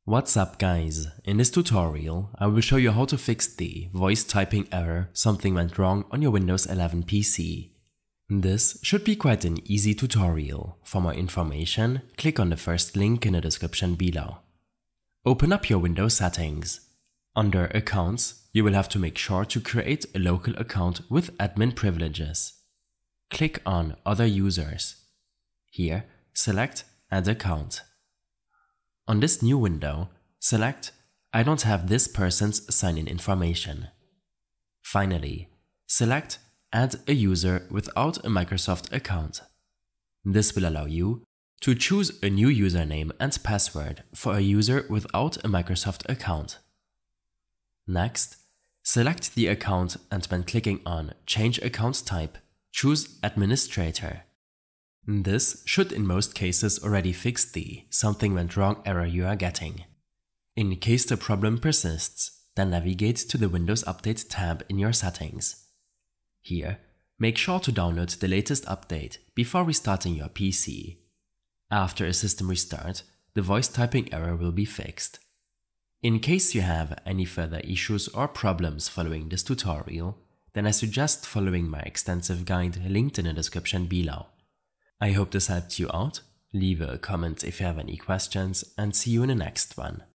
What's up guys, in this tutorial I will show you how to fix the voice typing error something went wrong on your Windows 11 PC. This should be quite an easy tutorial. For more information, click on the first link in the description below. Open up your Windows settings. Under Accounts, you will have to make sure to create a local account with admin privileges. Click on Other Users. Here, select Add Account. On this new window, select I don't have this person's sign-in information. Finally, select Add a user without a Microsoft account. This will allow you to choose a new username and password for a user without a Microsoft account. Next, select the account and when clicking on Change Account Type, choose Administrator. This should in most cases already fix the something went wrong error you are getting. In case the problem persists, then navigate to the Windows Update tab in your settings. Here, make sure to download the latest update before restarting your PC. After a system restart, the voice typing error will be fixed. In case you have any further issues or problems following this tutorial, then I suggest following my extensive guide linked in the description below. I hope this helped you out. Leave a comment if you have any questions and see you in the next one.